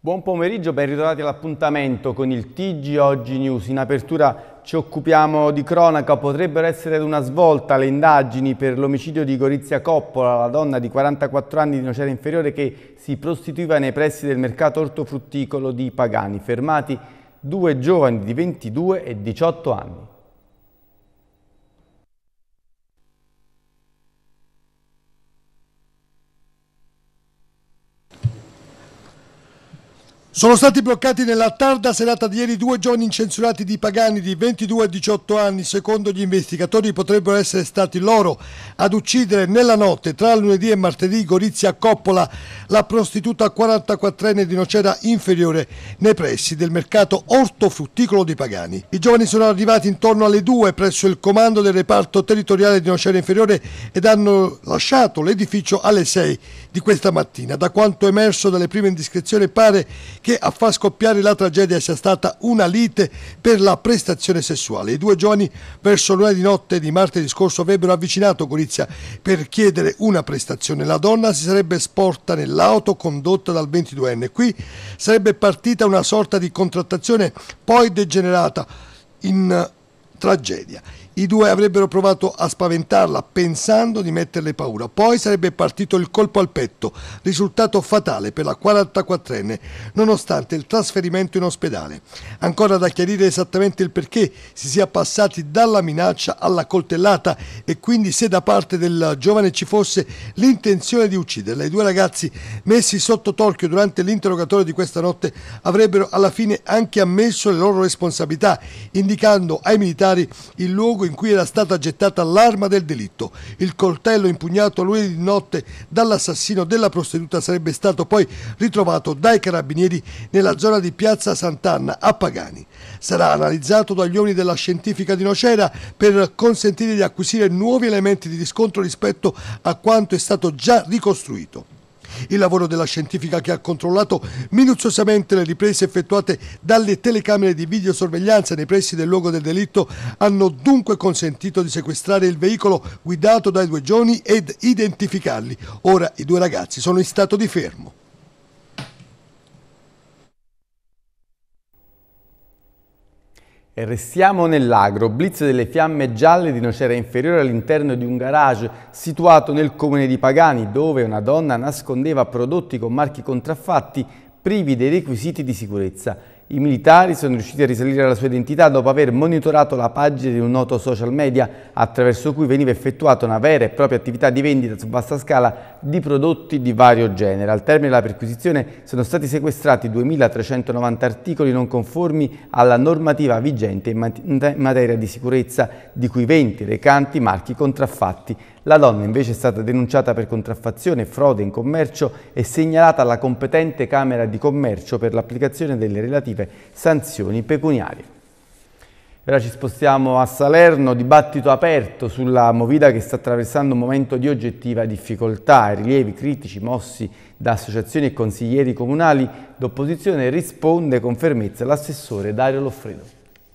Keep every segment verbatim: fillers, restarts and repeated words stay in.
Buon pomeriggio, ben ritrovati all'appuntamento con il T G Oggi News. In apertura ci occupiamo di cronaca. Potrebbero essere ad una svolta le indagini per l'omicidio di Gorizia Coppola, la donna di quarantaquattro anni di Nocera Inferiore che si prostituiva nei pressi del mercato ortofrutticolo di Pagani. Fermati due giovani di ventidue e diciotto anni. Sono stati bloccati nella tarda serata di ieri due giovani incensurati di Pagani di ventidue e diciotto anni. Secondo gli investigatori potrebbero essere stati loro ad uccidere nella notte tra lunedì e martedì Gorizia Coppola, la prostituta quarantaquattrenne di Nocera Inferiore nei pressi del mercato ortofrutticolo di Pagani. I giovani sono arrivati intorno alle due presso il comando del reparto territoriale di Nocera Inferiore ed hanno lasciato l'edificio alle sei di questa mattina. Da quanto emerso dalle prime indiscrezioni pare che a far scoppiare la tragedia sia stata una lite per la prestazione sessuale. I due giovani verso l'una di notte di martedì scorso avrebbero avvicinato Gorizia per chiedere una prestazione. La donna si sarebbe sporta nell'auto condotta dal ventiduenne. Qui sarebbe partita una sorta di contrattazione poi degenerata in tragedia. I due avrebbero provato a spaventarla pensando di metterle paura, poi sarebbe partito il colpo al petto, risultato fatale per la quarantaquattrenne nonostante il trasferimento in ospedale. Ancora da chiarire esattamente il perché si sia passati dalla minaccia alla coltellata e quindi se da parte del giovane ci fosse l'intenzione di ucciderla. I due ragazzi messi sotto torchio durante l'interrogatorio di questa notte avrebbero alla fine anche ammesso le loro responsabilità, indicando ai militari il luogo in cui era stata gettata l'arma del delitto. Il coltello impugnato lunedì di notte dall'assassino della prostituta sarebbe stato poi ritrovato dai carabinieri nella zona di Piazza Sant'Anna a Pagani. Sarà analizzato dagli uomini della scientifica di Nocera per consentire di acquisire nuovi elementi di riscontro rispetto a quanto è stato già ricostruito. Il lavoro della scientifica, che ha controllato minuziosamente le riprese effettuate dalle telecamere di videosorveglianza nei pressi del luogo del delitto, hanno dunque consentito di sequestrare il veicolo guidato dai due giovani ed identificarli. Ora i due ragazzi sono in stato di fermo. E restiamo nell'agro. Blitz delle fiamme gialle di Nocera Inferiore all'interno di un garage situato nel comune di Pagani, dove una donna nascondeva prodotti con marchi contraffatti privi dei requisiti di sicurezza. I militari sono riusciti a risalire alla sua identità dopo aver monitorato la pagina di un noto social media attraverso cui veniva effettuata una vera e propria attività di vendita su vasta scala di prodotti di vario genere. Al termine della perquisizione sono stati sequestrati duemilatrecentonovanta articoli non conformi alla normativa vigente in materia di sicurezza, di cui venti recanti marchi contraffatti. La donna invece è stata denunciata per contraffazione e frode in commercio e segnalata alla competente Camera di Commercio per l'applicazione delle relative sanzioni pecuniarie. Ora ci spostiamo a Salerno, dibattito aperto sulla Movida che sta attraversando un momento di oggettiva difficoltà. Ai rilievi critici mossi da associazioni e consiglieri comunali d'opposizione risponde con fermezza l'assessore Dario Loffredo.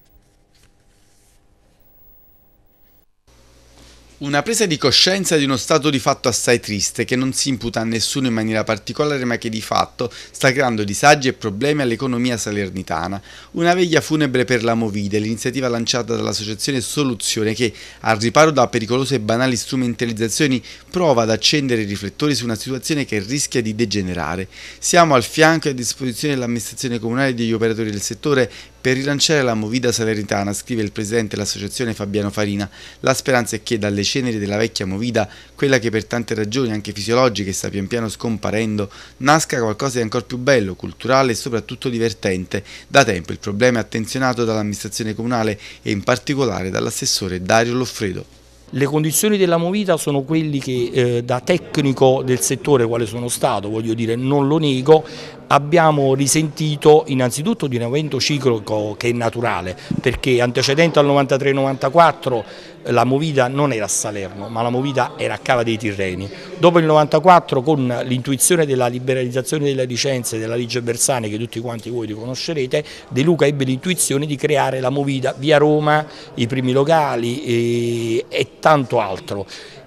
Una presa di coscienza di uno stato di fatto assai triste che non si imputa a nessuno in maniera particolare ma che di fatto sta creando disagi e problemi all'economia salernitana. Una veglia funebre per la Movida, l'iniziativa lanciata dall'associazione Soluzione che, al riparo da pericolose e banali strumentalizzazioni, prova ad accendere i riflettori su una situazione che rischia di degenerare. Siamo al fianco e a disposizione dell'amministrazione comunale e degli operatori del settore per rilanciare la Movida salernitana, scrive il presidente dell'associazione Fabiano Farina. La speranza è che dalle ceneri della vecchia Movida, quella che per tante ragioni anche fisiologiche sta pian piano scomparendo, nasca qualcosa di ancora più bello, culturale e soprattutto divertente. Da tempo il problema è attenzionato dall'amministrazione comunale e in particolare dall'assessore Dario Loffredo. Le condizioni della Movida sono quelli che eh, da tecnico del settore, quale sono stato, voglio dire, non lo nego, abbiamo risentito innanzitutto di un evento ciclico che è naturale, perché antecedente al novantatré novantaquattro la Movida non era a Salerno, ma la Movida era a Cava dei Tirreni. Dopo il novantaquattro, con l'intuizione della liberalizzazione delle licenze della legge Bersani, che tutti quanti voi riconoscerete, De Luca ebbe l'intuizione di creare la Movida via Roma, i primi locali e, e tanto altro.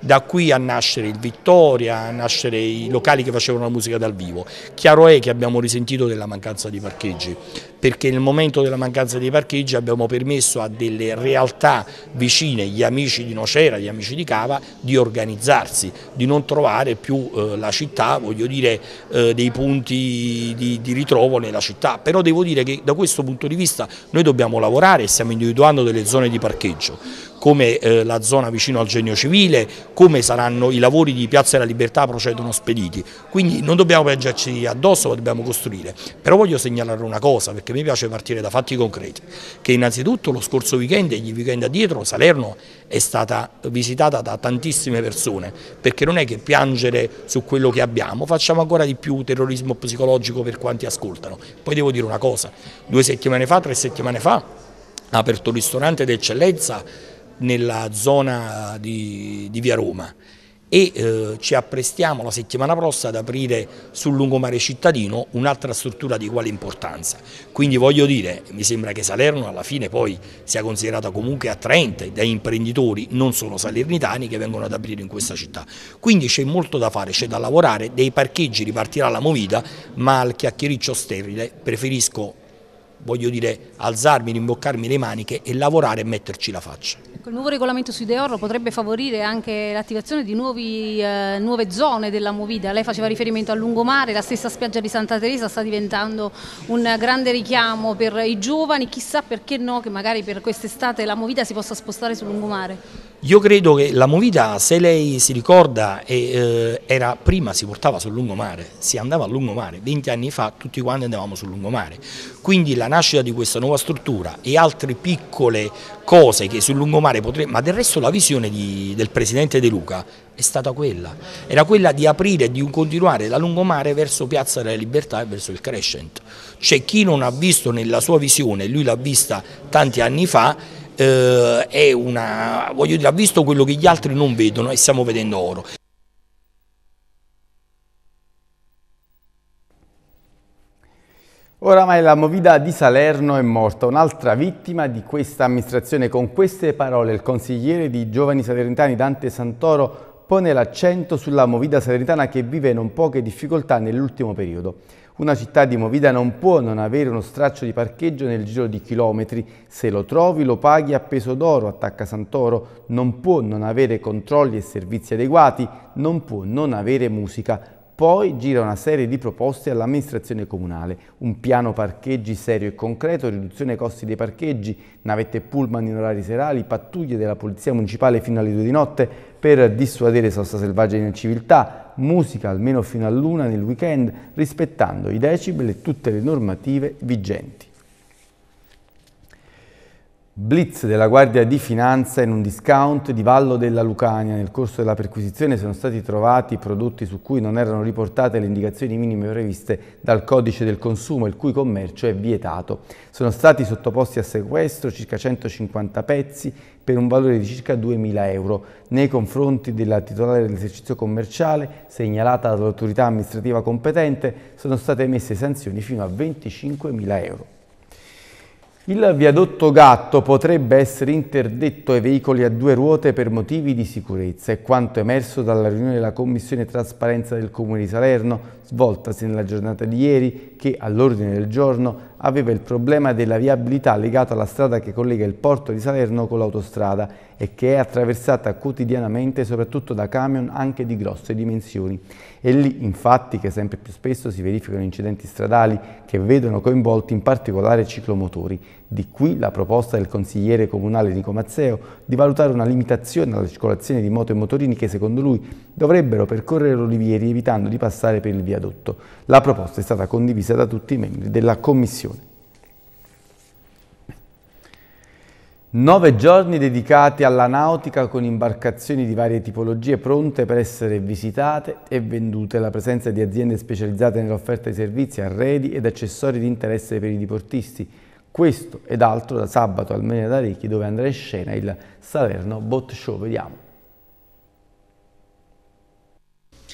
da qui a nascere il Vittoria, a nascere i locali che facevano la musica dal vivo. Chiaro è che abbiamo risentito della mancanza di parcheggi, perché nel momento della mancanza di parcheggi abbiamo permesso a delle realtà vicine, gli amici di Nocera, gli amici di Cava, di organizzarsi, di non trovare più eh, la città, voglio dire, eh, dei punti di, di ritrovo nella città. Però devo dire che da questo punto di vista noi dobbiamo lavorare e stiamo individuando delle zone di parcheggio, come eh, la zona vicino al Genio Civile, come saranno i lavori di Piazza della Libertà procedono spediti. Quindi non dobbiamo piangerci addosso, ma dobbiamo costruire. Però voglio segnalare una cosa, perché mi piace partire da fatti concreti, che innanzitutto lo scorso weekend e gli weekend addietro Salerno è stata visitata da tantissime persone, perché non è che piangere su quello che abbiamo, facciamo ancora di più terrorismo psicologico per quanti ascoltano. Poi devo dire una cosa, due settimane fa, tre settimane fa, ha aperto un ristorante d'eccellenza nella zona di, di Via Roma e eh, ci apprestiamo la settimana prossima ad aprire sul lungomare cittadino un'altra struttura di uguale importanza. Quindi voglio dire, mi sembra che Salerno alla fine poi sia considerata comunque attraente da imprenditori non solo salernitani che vengono ad aprire in questa città. Quindi c'è molto da fare, c'è da lavorare, dei parcheggi ripartirà la movida, ma al chiacchiericcio sterile preferisco, voglio dire, alzarmi, rimboccarmi le maniche e lavorare e metterci la faccia. Il nuovo regolamento sui deorro potrebbe favorire anche l'attivazione di nuovi, eh, nuove zone della movida. Lei faceva riferimento al lungomare, la stessa spiaggia di Santa Teresa sta diventando un grande richiamo per i giovani, chissà perché no che magari per quest'estate la movida si possa spostare sul lungomare. Io credo che la movida, se lei si ricorda, eh, era, prima si portava sul lungomare, si andava al lungomare, venti anni fa tutti quanti andavamo sul lungomare, quindi la nascita di questa nuova struttura e altre piccole cose che sul lungomare potrebbero, ma del resto la visione di, del presidente De Luca è stata quella, era quella di aprire e di continuare da lungomare verso Piazza della Libertà e verso il Crescent. C'è chi non ha visto nella sua visione, lui l'ha vista tanti anni fa, Eh, è una, voglio dire, ha visto quello che gli altri non vedono e stiamo vedendo oro. Oramai la movida di Salerno è morta, un'altra vittima di questa amministrazione. Con queste parole il consigliere di Giovani Salernitani Dante Santoro pone l'accento sulla movida salernitana che vive non poche difficoltà nell'ultimo periodo. Una città di movida non può non avere uno straccio di parcheggio nel giro di chilometri, se lo trovi lo paghi a peso d'oro, attacca Santoro, non può non avere controlli e servizi adeguati, non può non avere musica. Poi gira una serie di proposte all'amministrazione comunale, un piano parcheggi serio e concreto, riduzione costi dei parcheggi, navette pullman in orari serali, pattuglie della polizia municipale fino alle due di notte per dissuadere sosta selvaggia in civiltà, musica almeno fino all'una nel weekend, rispettando i decibel e tutte le normative vigenti. Blitz della Guardia di Finanza in un discount di Vallo della Lucania. Nel corso della perquisizione sono stati trovati prodotti su cui non erano riportate le indicazioni minime previste dal codice del consumo, il cui commercio è vietato. Sono stati sottoposti a sequestro circa centocinquanta pezzi per un valore di circa duemila euro. Nei confronti della titolare dell'esercizio commerciale, segnalata dall'autorità amministrativa competente, sono state emesse sanzioni fino a venticinquemila euro. Il viadotto Gatto potrebbe essere interdetto ai veicoli a due ruote per motivi di sicurezza, è quanto emerso dalla riunione della Commissione Trasparenza del Comune di Salerno, svoltasi nella giornata di ieri, che all'ordine del giorno aveva il problema della viabilità legato alla strada che collega il porto di Salerno con l'autostrada e che è attraversata quotidianamente soprattutto da camion anche di grosse dimensioni. È lì infatti che sempre più spesso si verificano incidenti stradali che vedono coinvolti in particolare ciclomotori. Di qui la proposta del consigliere comunale Nico Mazzeo di valutare una limitazione alla circolazione di moto e motorini che secondo lui dovrebbero percorrere l'Olivieri evitando di passare per il viadotto. La proposta è stata condivisa da tutti i membri della commissione. Nove giorni dedicati alla nautica con imbarcazioni di varie tipologie pronte per essere visitate e vendute. La presenza di aziende specializzate nell'offerta di servizi, arredi ed accessori di interesse per i diportisti. Questo ed altro da sabato al Mene d'Arecchi, dove andrà in scena il Salerno Boat Show. Vediamo.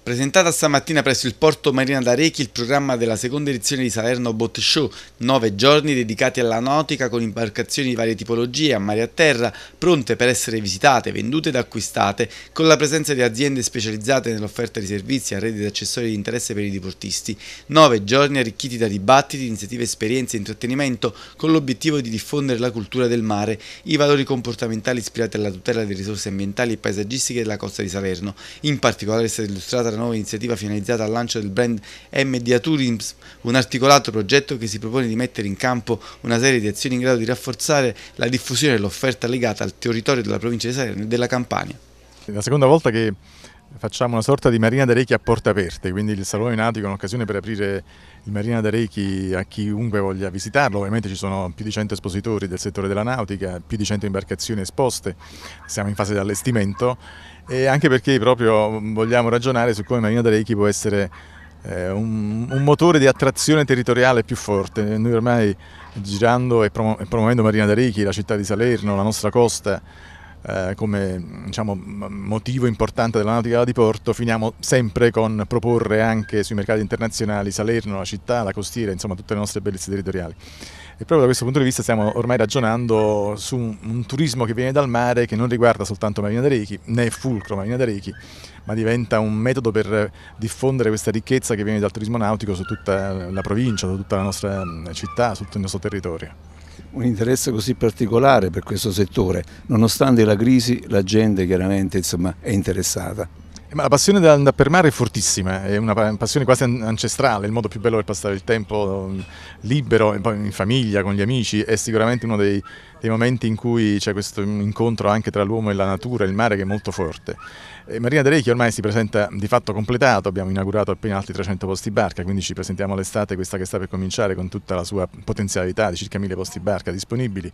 Presentata stamattina presso il porto Marina d'Arechi il programma della seconda edizione di Salerno Boat Show, nove giorni dedicati alla nautica con imbarcazioni di varie tipologie a mare e a terra, pronte per essere visitate, vendute ed acquistate, con la presenza di aziende specializzate nell'offerta di servizi, arredi ed accessori di interesse per i diportisti. Nove giorni arricchiti da dibattiti, iniziative, esperienze e intrattenimento, con l'obiettivo di diffondere la cultura del mare, i valori comportamentali ispirati alla tutela delle risorse ambientali e paesaggistiche della costa di Salerno. In particolare è stata illustrata la nuova iniziativa finalizzata al lancio del brand M D A Tourism, un articolato progetto che si propone di mettere in campo una serie di azioni in grado di rafforzare la diffusione dell'offerta legata al territorio della provincia di Salerno e della Campania. È la seconda volta che facciamo una sorta di Marina d'Arechi a porte aperte, quindi il Salone Nautico è un'occasione per aprire il Marina d'Arechi a chiunque voglia visitarlo. Ovviamente ci sono più di cento espositori del settore della nautica, più di cento imbarcazioni esposte, siamo in fase di allestimento e anche perché proprio vogliamo ragionare su come Marina d'Arechi può essere eh, un, un motore di attrazione territoriale più forte. Noi ormai girando e, promu e promuovendo Marina d'Arechi, la città di Salerno, la nostra costa, Eh, come diciamo, motivo importante della nautica da diporto, finiamo sempre con proporre anche sui mercati internazionali Salerno, la città, la costiera, insomma tutte le nostre bellezze territoriali. E proprio da questo punto di vista stiamo ormai ragionando su un, un turismo che viene dal mare, che non riguarda soltanto Marina d'Arechi, né è fulcro Marina d'Arechi, ma diventa un metodo per diffondere questa ricchezza che viene dal turismo nautico su tutta la provincia, su tutta la nostra città, su tutto il nostro territorio. Un interesse così particolare per questo settore, nonostante la crisi la gente chiaramente insomma, è interessata. Ma la passione da, da per mare è fortissima, è una passione quasi ancestrale, il modo più bello per passare il tempo libero, in famiglia, con gli amici, è sicuramente uno dei, dei momenti in cui c'è questo incontro anche tra l'uomo e la natura, il mare che è molto forte. E Marina d'Arechi ormai si presenta di fatto completato, abbiamo inaugurato appena altri trecento posti barca, quindi ci presentiamo all'estate, questa che sta per cominciare, con tutta la sua potenzialità di circa mille posti barca disponibili.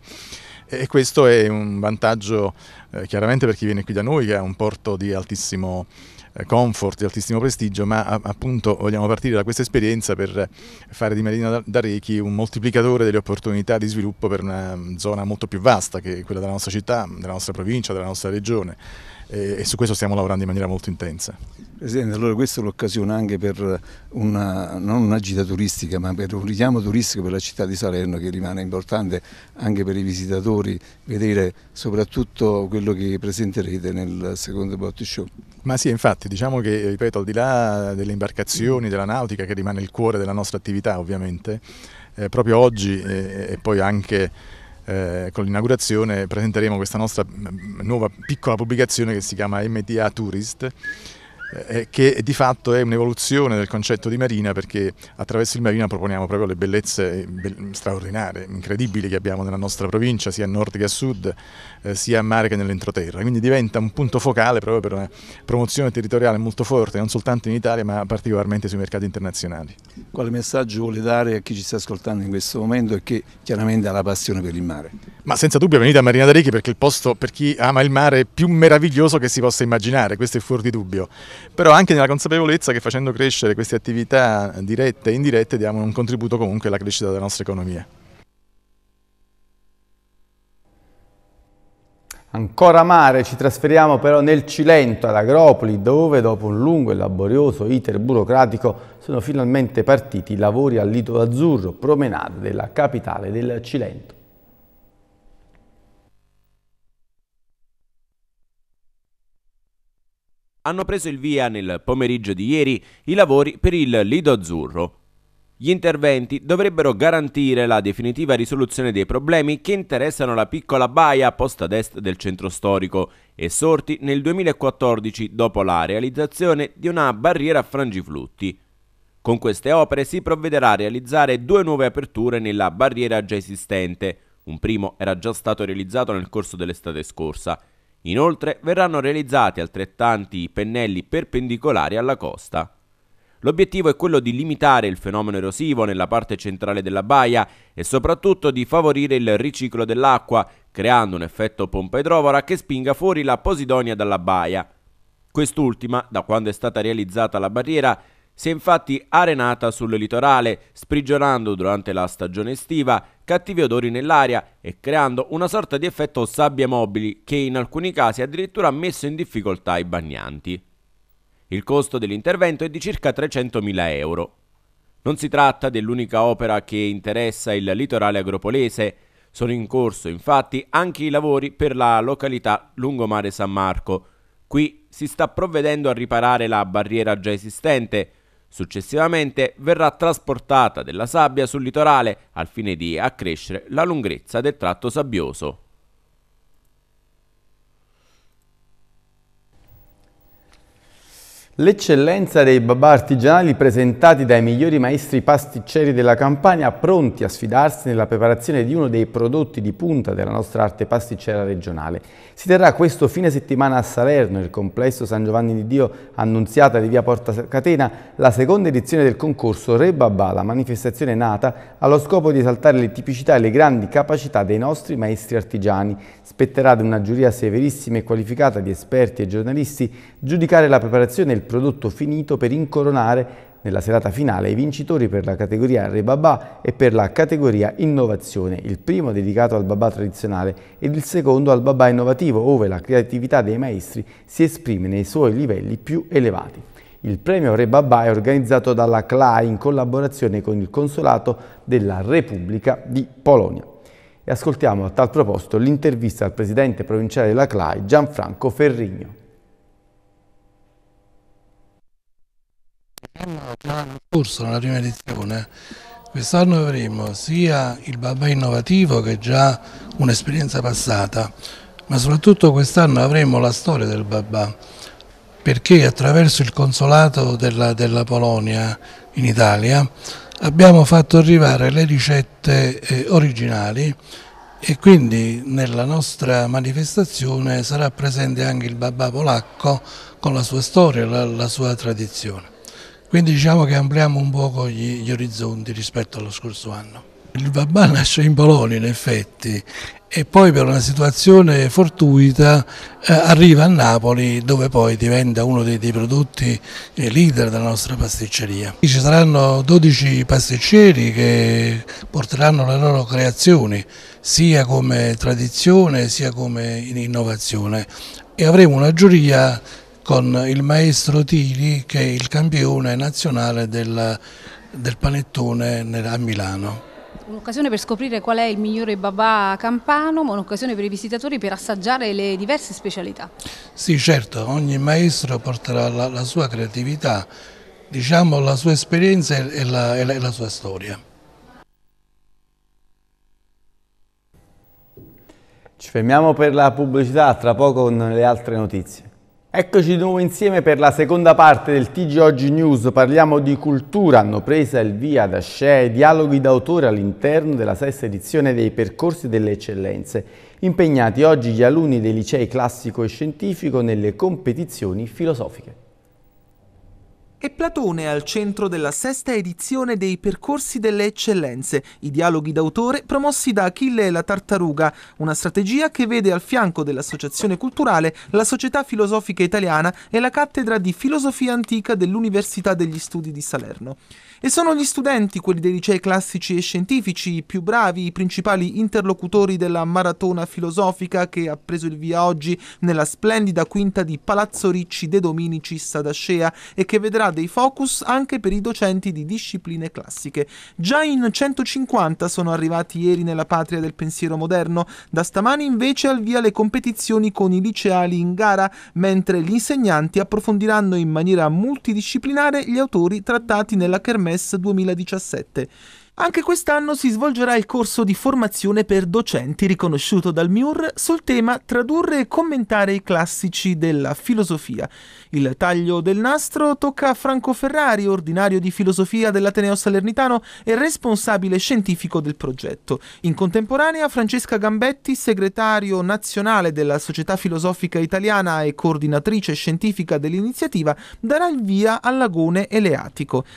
E questo è un vantaggio eh, chiaramente per chi viene qui da noi, che ha un porto di altissimo eh, comfort, di altissimo prestigio, ma a, appunto vogliamo partire da questa esperienza per fare di Marina d'Arechi un moltiplicatore delle opportunità di sviluppo per una zona molto più vasta che quella della nostra città, della nostra provincia, della nostra regione. E su questo stiamo lavorando in maniera molto intensa. Presidente, allora questa è l'occasione anche per una, non una gita turistica, ma per un richiamo turistico per la città di Salerno, che rimane importante anche per i visitatori vedere soprattutto quello che presenterete nel secondo Boat Show. Ma sì, infatti, diciamo che, ripeto, al di là delle imbarcazioni, della nautica, che rimane il cuore della nostra attività ovviamente, eh, proprio oggi eh, e poi anche Eh, con l'inaugurazione presenteremo questa nostra nuova piccola pubblicazione che si chiama M D A Tourist, eh, che di fatto è un'evoluzione del concetto di marina, perché attraverso il marina proponiamo proprio le bellezze be straordinarie, incredibili che abbiamo nella nostra provincia, sia a nord che a sud, eh, sia a mare che nell'entroterra, quindi diventa un punto focale proprio per una promozione territoriale molto forte, non soltanto in Italia ma particolarmente sui mercati internazionali. Quale messaggio vuole dare a chi ci sta ascoltando in questo momento e che chiaramente ha la passione per il mare? Ma senza dubbio venite a Marina d'Arechi, perché il posto per chi ama il mare è più meraviglioso che si possa immaginare, questo è fuori di dubbio, però anche nella consapevolezza che facendo crescere queste attività dirette e indirette diamo un contributo comunque alla crescita della nostra economia. Ancora mare, ci trasferiamo però nel Cilento, ad Agropoli, dove dopo un lungo e laborioso iter burocratico sono finalmente partiti i lavori al Lido Azzurro, promenade della capitale del Cilento. Hanno preso il via nel pomeriggio di ieri i lavori per il Lido Azzurro. Gli interventi dovrebbero garantire la definitiva risoluzione dei problemi che interessano la piccola baia posta ad est del centro storico e sorti nel duemilaquattordici dopo la realizzazione di una barriera a frangiflutti. Con queste opere si provvederà a realizzare due nuove aperture nella barriera già esistente. Un primo era già stato realizzato nel corso dell'estate scorsa. Inoltre verranno realizzati altrettanti pennelli perpendicolari alla costa. L'obiettivo è quello di limitare il fenomeno erosivo nella parte centrale della baia e soprattutto di favorire il riciclo dell'acqua, creando un effetto pompa idrovora che spinga fuori la posidonia dalla baia. Quest'ultima, da quando è stata realizzata la barriera, si è infatti arenata sul litorale, sprigionando durante la stagione estiva cattivi odori nell'aria e creando una sorta di effetto sabbie mobili che in alcuni casi ha addirittura messo in difficoltà i bagnanti. Il costo dell'intervento è di circa trecentomila euro. Non si tratta dell'unica opera che interessa il litorale agropolese. Sono in corso, infatti, anche i lavori per la località Lungomare San Marco. Qui si sta provvedendo a riparare la barriera già esistente. Successivamente verrà trasportata della sabbia sul litorale al fine di accrescere la lunghezza del tratto sabbioso. L'eccellenza dei babà artigianali presentati dai migliori maestri pasticceri della Campania, pronti a sfidarsi nella preparazione di uno dei prodotti di punta della nostra arte pasticcera regionale. Si terrà questo fine settimana a Salerno, il complesso San Giovanni di Dio Annunziata di via Porta Catena, la seconda edizione del concorso Re Babà, la manifestazione nata allo scopo di esaltare le tipicità e le grandi capacità dei nostri maestri artigiani. Spetterà ad una giuria severissima e qualificata di esperti e giornalisti giudicare la preparazione e il prodotto finito per incoronare nella serata finale i vincitori per la categoria Re Babà e per la categoria Innovazione, il primo dedicato al babà tradizionale ed il secondo al babà innovativo, ove la creatività dei maestri si esprime nei suoi livelli più elevati. Il premio Re Babà è organizzato dalla C L A I in collaborazione con il Consolato della Repubblica di Polonia. E ascoltiamo a tal proposito l'intervista al presidente provinciale della C L A I, Gianfranco Ferrigno. L'anno scorso, nella prima edizione, quest'anno avremo sia il babà innovativo, che è già un'esperienza passata, ma soprattutto quest'anno avremo la storia del babà, perché attraverso il consolato della, della Polonia in Italia abbiamo fatto arrivare le ricette eh, originali, e quindi nella nostra manifestazione sarà presente anche il babà polacco con la sua storia, la, la sua tradizione. Quindi diciamo che ampliamo un poco gli, gli orizzonti rispetto allo scorso anno. Il babà nasce in Polonia in effetti, e poi per una situazione fortuita eh, arriva a Napoli, dove poi diventa uno dei, dei prodotti eh, leader della nostra pasticceria. Ci saranno dodici pasticceri che porteranno le loro creazioni sia come tradizione sia come innovazione, e avremo una giuria con il maestro Tili, che è il campione nazionale del, del panettone a Milano. Un'occasione per scoprire qual è il migliore babà campano, ma un'occasione per i visitatori per assaggiare le diverse specialità. Sì, certo, ogni maestro porterà la, la sua creatività, diciamo la sua esperienza e la, e la, e la sua storia. Ci fermiamo per la pubblicità, tra poco con le altre notizie. Eccoci di nuovo insieme per la seconda parte del T G Oggi News. Parliamo di cultura. Hanno preso il via da S C E dialoghi d'autore all'interno della sesta edizione dei percorsi delle eccellenze. Impegnati oggi gli alunni dei licei classico e scientifico nelle competizioni filosofiche. E Platone è al centro della sesta edizione dei Percorsi delle Eccellenze, i dialoghi d'autore promossi da Achille e la Tartaruga, una strategia che vede al fianco dell'Associazione Culturale la Società Filosofica Italiana e la Cattedra di Filosofia Antica dell'Università degli Studi di Salerno. E sono gli studenti, quelli dei licei classici e scientifici, i più bravi, i principali interlocutori della maratona filosofica che ha preso il via oggi nella splendida quinta di Palazzo Ricci De Dominicis ad Ascea, e che vedrà dei focus anche per i docenti di discipline classiche. Già in centocinquanta sono arrivati ieri nella patria del pensiero moderno, da stamani invece al via le competizioni con i liceali in gara, mentre gli insegnanti approfondiranno in maniera multidisciplinare gli autori trattati nella Kermesse duemiladiciassette. Anche quest'anno si svolgerà il corso di formazione per docenti riconosciuto dal M I U R sul tema tradurre e commentare i classici della filosofia. Il taglio del nastro tocca a Franco Ferrari, ordinario di filosofia dell'Ateneo Salernitano e responsabile scientifico del progetto. In contemporanea Francesca Gambetti, segretario nazionale della Società Filosofica Italiana e coordinatrice scientifica dell'iniziativa, darà il via al Lagone Eleatico.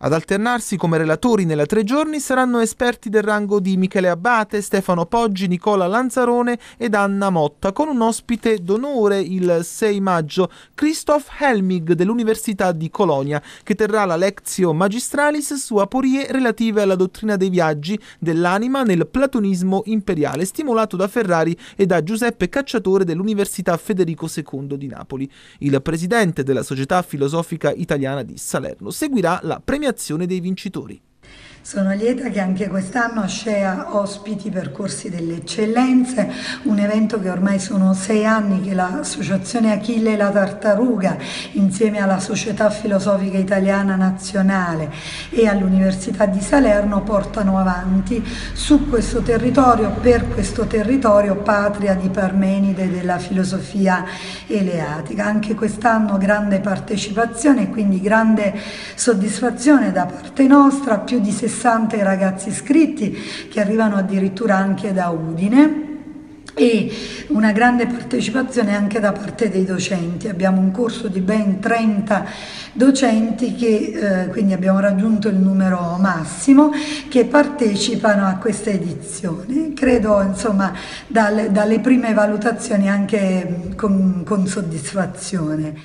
Ad alternarsi come relatori nella tre giorni saranno esperti del rango di Michele Abbate, Stefano Poggi, Nicola Lanzarone ed Anna Motta, con un ospite d'onore il sei maggio, Christoph Helmig dell'Università di Colonia, che terrà la Lectio Magistralis su aporie relative alla dottrina dei viaggi dell'anima nel platonismo imperiale, stimolato da Ferrari e da Giuseppe Cacciatore dell'Università Federico secondo di Napoli. Il presidente della Società Filosofica Italiana di Salerno seguirà la premiazione dei vincitori. Sono lieta che anche quest'anno Scea ospiti Percorsi delle Eccellenze, un evento che ormai sono sei anni che l'Associazione Achille La Tartaruga, insieme alla Società Filosofica Italiana Nazionale e all'Università di Salerno, portano avanti su questo territorio, per questo territorio, patria di Parmenide della filosofia eleatica. Anche quest'anno grande partecipazione e quindi grande soddisfazione da parte nostra, più di sessanta ragazzi iscritti che arrivano addirittura anche da Udine, e una grande partecipazione anche da parte dei docenti. Abbiamo un corso di ben trenta docenti che eh, quindi abbiamo raggiunto il numero massimo, che partecipano a questa edizione. Credo, insomma, dalle, dalle prime valutazioni anche con, con soddisfazione.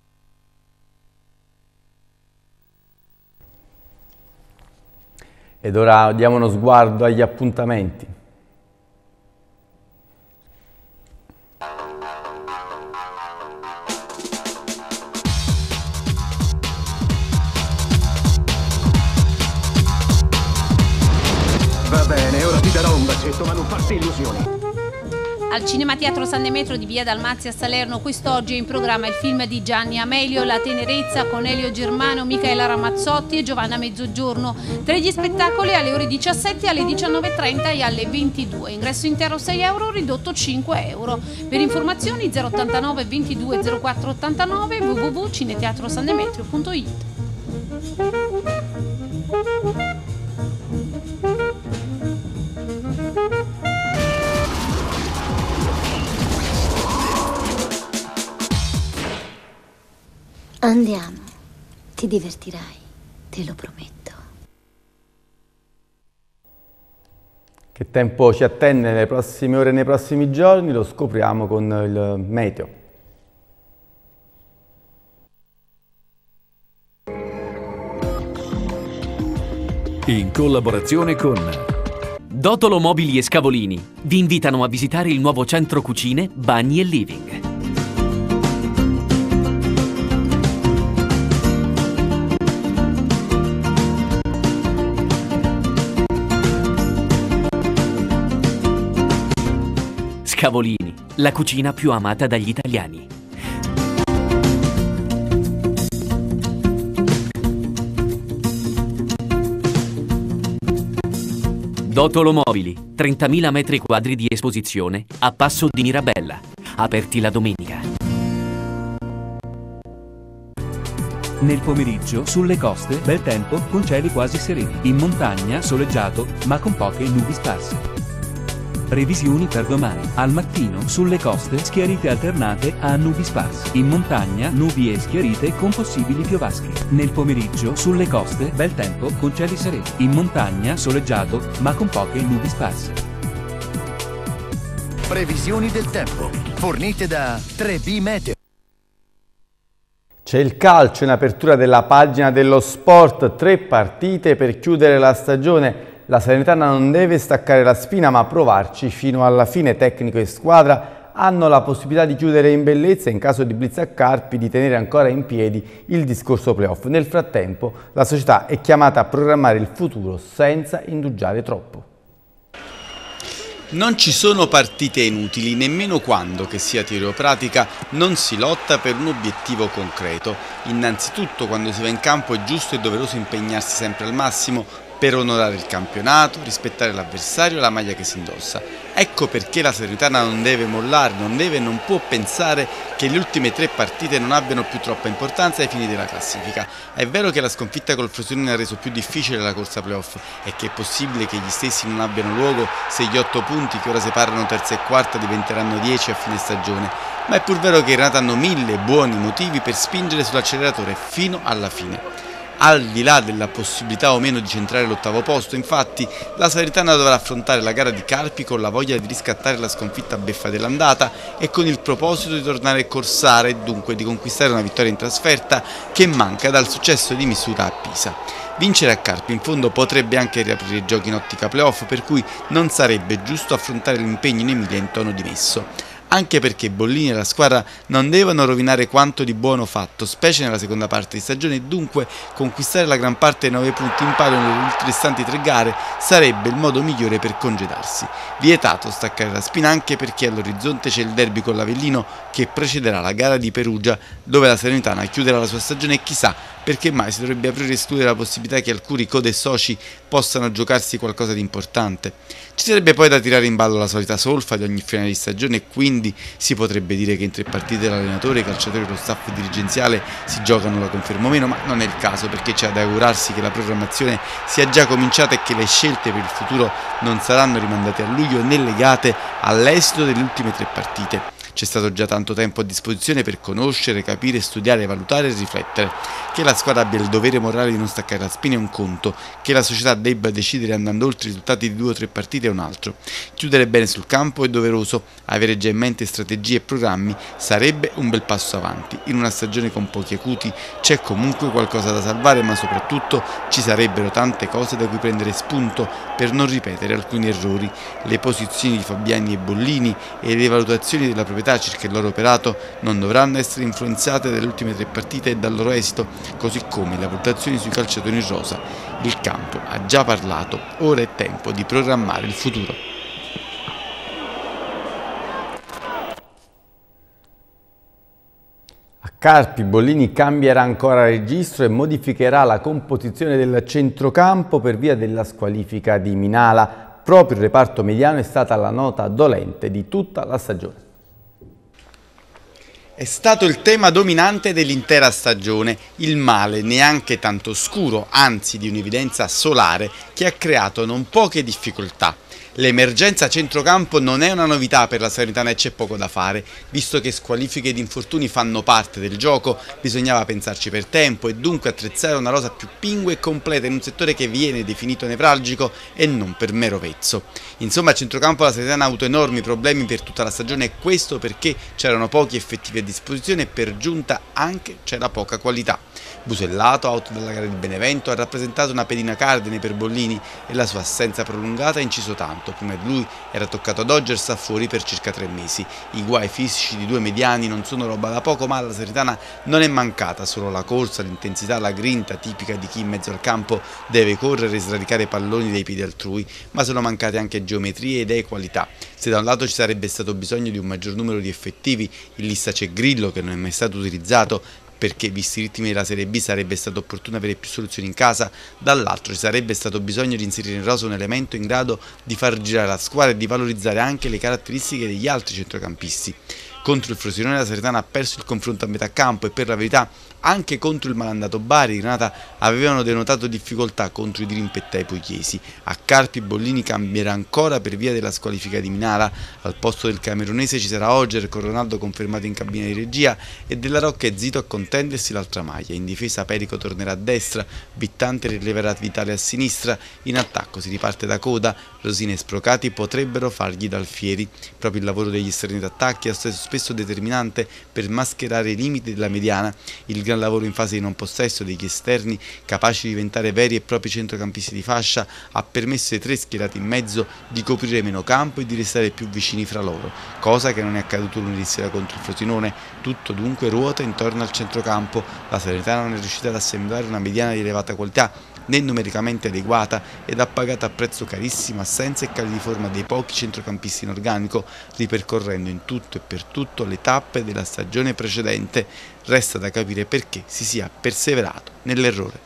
Ed ora diamo uno sguardo agli appuntamenti. Va bene, ora ti darò un bacetto, ma non farti illusioni. Al Cinema Teatro San Demetrio di Via Dalmazia a Salerno quest'oggi è in programma il film di Gianni Amelio, La tenerezza, con Elio Germano, Michaela Ramazzotti e Giovanna Mezzogiorno. Tra gli spettacoli alle ore diciassette, alle diciannove e trenta e alle ventidue. Ingresso intero sei euro, ridotto cinque euro. Per informazioni zero ottantanove ventidue zero quattro ottantanove w w w punto cineteatrosandemetrio punto it. Andiamo, ti divertirai, te lo prometto. Che tempo ci attende nelle prossime ore e nei prossimi giorni? Lo scopriamo con il meteo. In collaborazione con Dotolo Mobili e Scavolini vi invitano a visitare il nuovo centro cucine, bagni e living. Scavolini, la cucina più amata dagli italiani. Dotolo Mobili, trentamila metri quadri di esposizione a Passo di Mirabella, aperti la domenica. Nel pomeriggio, sulle coste, bel tempo con cieli quasi sereni. In montagna, soleggiato, ma con poche nubi sparse. Previsioni per domani. Al mattino, sulle coste, schiarite alternate a nubi sparse. In montagna, nubi e schiarite con possibili piovasche. Nel pomeriggio, sulle coste, bel tempo con cieli sereni. In montagna, soleggiato, ma con poche nubi sparse. Previsioni del tempo, fornite da tre B Meteo. C'è il calcio in apertura della pagina dello sport, tre partite per chiudere la stagione. La Salernitana non deve staccare la spina ma provarci fino alla fine. Tecnico e squadra hanno la possibilità di chiudere in bellezza e in caso di blitz a Carpi di tenere ancora in piedi il discorso playoff. Nel frattempo la società è chiamata a programmare il futuro senza indugiare troppo. Non ci sono partite inutili, nemmeno quando, che sia teoria o pratica, non si lotta per un obiettivo concreto. Innanzitutto quando si va in campo è giusto e doveroso impegnarsi sempre al massimo per onorare il campionato, rispettare l'avversario e la maglia che si indossa. Ecco perché la Salernitana non deve mollare, non deve e non può pensare che le ultime tre partite non abbiano più troppa importanza ai fini della classifica. È vero che la sconfitta col Frosinone ha reso più difficile la corsa playoff e che è possibile che gli stessi non abbiano luogo se gli otto punti che ora separano terza e quarta diventeranno dieci a fine stagione, ma è pur vero che i Renata hanno mille buoni motivi per spingere sull'acceleratore fino alla fine. Al di là della possibilità o meno di centrare l'ottavo posto, infatti, la Salernitana dovrà affrontare la gara di Carpi con la voglia di riscattare la sconfitta beffa dell'andata e con il proposito di tornare a corsare e dunque di conquistare una vittoria in trasferta che manca dal successo di Misura a Pisa. Vincere a Carpi in fondo potrebbe anche riaprire i giochi in ottica playoff, per cui non sarebbe giusto affrontare l'impegno in Emilia in tono dimesso. Anche perché Bollini e la squadra non devono rovinare quanto di buono fatto, specie nella seconda parte di stagione, e dunque conquistare la gran parte dei nove punti in palio nelle restanti tre gare sarebbe il modo migliore per congedarsi. Vietato staccare la spina anche perché all'orizzonte c'è il derby con l'Avellino che precederà la gara di Perugia, dove la Salernitana chiuderà la sua stagione e chissà perché mai si dovrebbe aprire e escludere la possibilità che alcuni code e soci possano giocarsi qualcosa di importante. Ci sarebbe poi da tirare in ballo la solita solfa di ogni finale di stagione e quindi si potrebbe dire che in tre partite l'allenatore, i calciatori e lo staff dirigenziale si giocano la conferma o meno, ma non è il caso perché c'è da augurarsi che la programmazione sia già cominciata e che le scelte per il futuro non saranno rimandate a luglio né legate all'esito delle ultime tre partite. C'è stato già tanto tempo a disposizione per conoscere, capire, studiare, valutare e riflettere. Che la squadra abbia il dovere morale di non staccare la spina è un conto, che la società debba decidere andando oltre i risultati di due o tre partite è un altro. Chiudere bene sul campo è doveroso, avere già in mente strategie e programmi sarebbe un bel passo avanti. In una stagione con pochi acuti c'è comunque qualcosa da salvare, ma soprattutto ci sarebbero tante cose da cui prendere spunto per non ripetere alcuni errori. Le posizioni di Fabiani e Bollini e le valutazioni della proprietà circa il loro operato non dovranno essere influenzate dalle ultime tre partite e dal loro esito, così come le valutazioni sui calciatori in rosa. Il campo ha già parlato, ora è tempo di programmare il futuro. A Carpi Bollini cambierà ancora registro e modificherà la composizione del centrocampo per via della squalifica di Minala. Proprio il reparto mediano è stata la nota dolente di tutta la stagione. È stato il tema dominante dell'intera stagione, il male neanche tanto oscuro, anzi di un'evidenza solare, che ha creato non poche difficoltà. L'emergenza centrocampo non è una novità per la Salernitana e c'è poco da fare, visto che squalifiche ed infortuni fanno parte del gioco, bisognava pensarci per tempo e dunque attrezzare una rosa più pingua e completa in un settore che viene definito nevralgico e non per mero vezzo. Insomma, a centrocampo la Salernitana ha avuto enormi problemi per tutta la stagione e questo perché c'erano pochi effettivi a disposizione e per giunta anche c'era poca qualità. Busellato, out dalla gara di Benevento, ha rappresentato una pedina cardine per Bollini e la sua assenza prolungata ha inciso tanto. Prima di lui era toccato a Dodgers, fuori per circa tre mesi. I guai fisici di due mediani non sono roba da poco, ma alla Salernitana non è mancata solo la corsa, l'intensità, la grinta tipica di chi in mezzo al campo deve correre e sradicare palloni dai piedi altrui, ma sono mancate anche geometrie ed equalità. Se da un lato ci sarebbe stato bisogno di un maggior numero di effettivi, in lista c'è Grillo che non è mai stato utilizzato, perché visti i ritmi della Serie B sarebbe stato opportuno avere più soluzioni in casa, dall'altro ci sarebbe stato bisogno di inserire in rosa un elemento in grado di far girare la squadra e di valorizzare anche le caratteristiche degli altri centrocampisti. Contro il Frosinone la Salernitana ha perso il confronto a metà campo e per la verità anche contro il malandato Bari i Granata avevano denotato difficoltà contro i dirimpettai pugliesi. A Carpi Bollini cambierà ancora per via della squalifica di Minala, al posto del camerunese ci sarà Oger con Ronaldo confermato in cabina di regia e Della Rocca e Zito a contendersi l'altra maglia. In difesa Perico tornerà a destra, Vittante rileverà Vitale a sinistra, in attacco si riparte da Coda, Rosina e Sprocati potrebbero fargli da alfieri. Proprio il lavoro degli esterni d'attacchi è stato spesso determinante per mascherare i limiti della mediana. Il gran lavoro in fase di non possesso degli esterni, capaci di diventare veri e propri centrocampisti di fascia, ha permesso ai tre schierati in mezzo di coprire meno campo e di restare più vicini fra loro, cosa che non è accaduto lunedì sera contro il Frosinone. Tutto dunque ruota intorno al centrocampo. La Salernitana non è riuscita ad assemblare una mediana di elevata qualità, né numericamente adeguata, ed ha pagato a prezzo carissimo assenza e cali di forma dei pochi centrocampisti in organico, ripercorrendo in tutto e per tutto le tappe della stagione precedente. Resta da capire perché si sia perseverato nell'errore.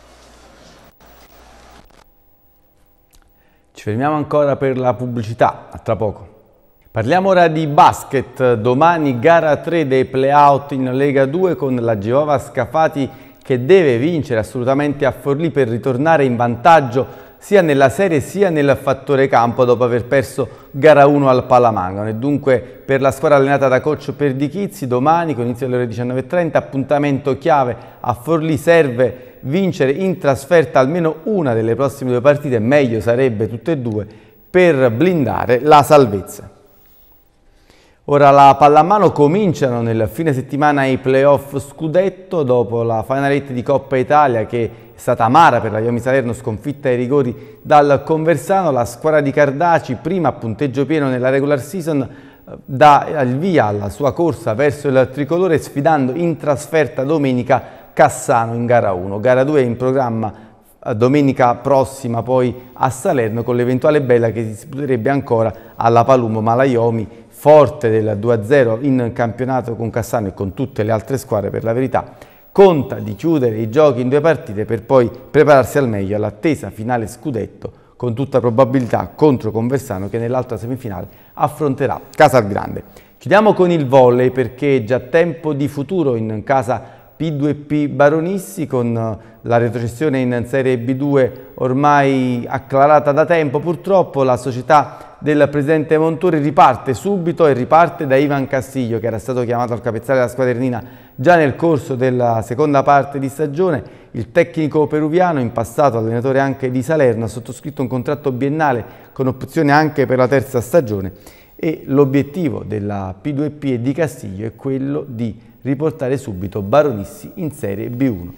Ci fermiamo ancora per la pubblicità, a tra poco. Parliamo ora di basket. Domani gara tre dei play-out in Lega due con la Gevova Scafati che deve vincere assolutamente a Forlì per ritornare in vantaggio sia nella serie sia nel fattore campo dopo aver perso gara uno al Palamangano. E dunque per la squadra allenata da coach Perdichizzi domani con inizio alle ore diciannove e trenta appuntamento chiave a Forlì, serve vincere in trasferta almeno una delle prossime due partite, meglio sarebbe tutte e due, per blindare la salvezza. Ora la pallamano cominciano nel fine settimana i playoff scudetto dopo la Final Eight di Coppa Italia che è stata amara per la Iomi Salerno, sconfitta ai rigori dal Conversano. La squadra di Cardaci, prima a punteggio pieno nella regular season, dà il via alla sua corsa verso il tricolore sfidando in trasferta domenica Cassano in gara uno. Gara due è in programma domenica prossima poi a Salerno con l'eventuale bella che si disputerebbe ancora alla Palumo, ma la Iomi, forte del due a zero in campionato con Cassano e con tutte le altre squadre per la verità, conta di chiudere i giochi in due partite per poi prepararsi al meglio all'attesa finale scudetto, con tutta probabilità contro Conversano che nell'altra semifinale affronterà Casalgrande. Chiudiamo con il volley perché è già tempo di futuro in casa P due P Baronissi, con la retrocessione in Serie B due ormai acclarata da tempo. Purtroppo la società del presidente Montori riparte subito e riparte da Ivan Castiglio, che era stato chiamato al capezzale della squadra ernina già nel corso della seconda parte di stagione. Il tecnico peruviano, in passato allenatore anche di Salerno, ha sottoscritto un contratto biennale con opzione anche per la terza stagione e l'obiettivo della P due P e di Castiglio è quello di riportare subito Baronissi in Serie B uno.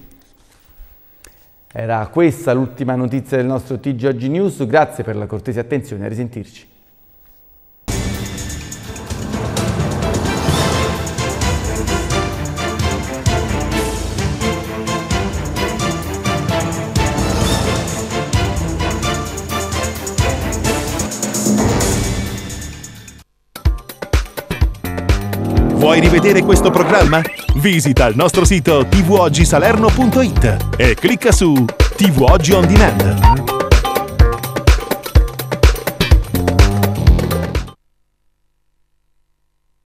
Era questa l'ultima notizia del nostro T G Oggi News, grazie per la cortese attenzione, a risentirci. Vuoi rivedere questo programma? Visita il nostro sito t v oggi salerno punto it e clicca su T V Oggi On Demand.